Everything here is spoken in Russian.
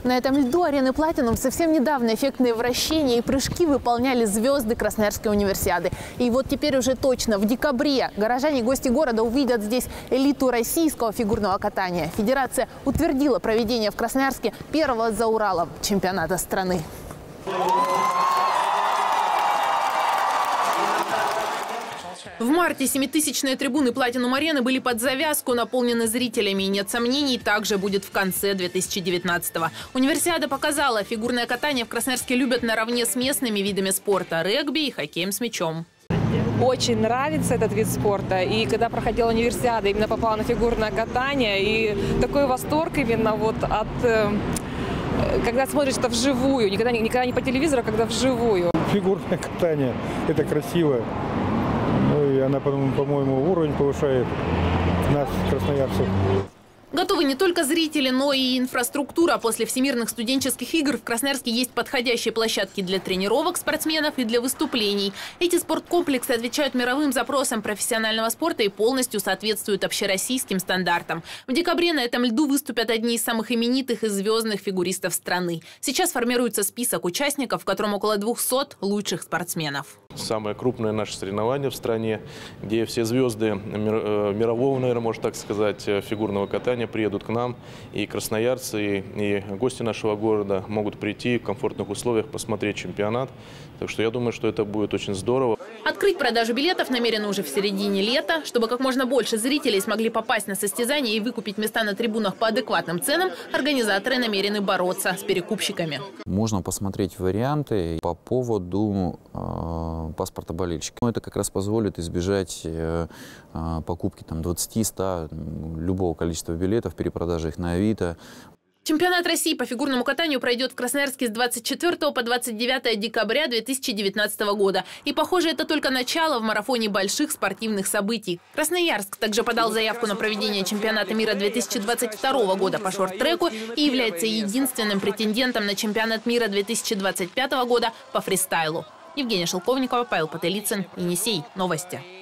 На этом льду арены «Платинум» совсем недавно эффектные вращения и прыжки выполняли звезды Красноярской универсиады. И вот теперь уже точно в декабре горожане и гости города увидят здесь элиту российского фигурного катания. Федерация утвердила проведение в Красноярске первого за Уралом чемпионата страны. В марте 7000-е трибуны «Платинум-арены» были под завязку наполнены зрителями. И нет сомнений, также будет в конце 2019-го. Универсиада показала, фигурное катание в Красноярске любят наравне с местными видами спорта – регби и хоккеем с мячом. Очень нравится этот вид спорта. И когда проходила универсиада, именно попала на фигурное катание. И такой восторг именно вот от... Когда смотришь это вживую. Никогда не по телевизору, а когда вживую. Фигурное катание – это красиво. Ну и она, по-моему, уровень повышает нас, красноярцев. Готовы не только зрители, но и инфраструктура. После Всемирных студенческих игр в Красноярске есть подходящие площадки для тренировок спортсменов и для выступлений. Эти спорткомплексы отвечают мировым запросам профессионального спорта и полностью соответствуют общероссийским стандартам. В декабре на этом льду выступят одни из самых именитых и звездных фигуристов страны. Сейчас формируется список участников, в котором около 200 лучших спортсменов. Самое крупное наше соревнование в стране, где все звезды мирового, наверное, можно так сказать, фигурного катания приедут к нам. И красноярцы, и гости нашего города могут прийти в комфортных условиях посмотреть чемпионат. Так что я думаю, что это будет очень здорово. Открыть продажу билетов намерены уже в середине лета. Чтобы как можно больше зрителей смогли попасть на состязания и выкупить места на трибунах по адекватным ценам, организаторы намерены бороться с перекупщиками. Можно посмотреть варианты по поводу паспорта болельщика. Это как раз позволит избежать покупки 20-100, любого количества билетов, перепродажи их на Авито. Чемпионат России по фигурному катанию пройдет в Красноярске с 24 по 29 декабря 2019 года. И, похоже, это только начало в марафоне больших спортивных событий. Красноярск также подал заявку на проведение чемпионата мира 2022 года по шорт-треку и является единственным претендентом на чемпионат мира 2025 года по фристайлу. Евгения Шелковникова, Павел Потылицын, Енисей. Новости.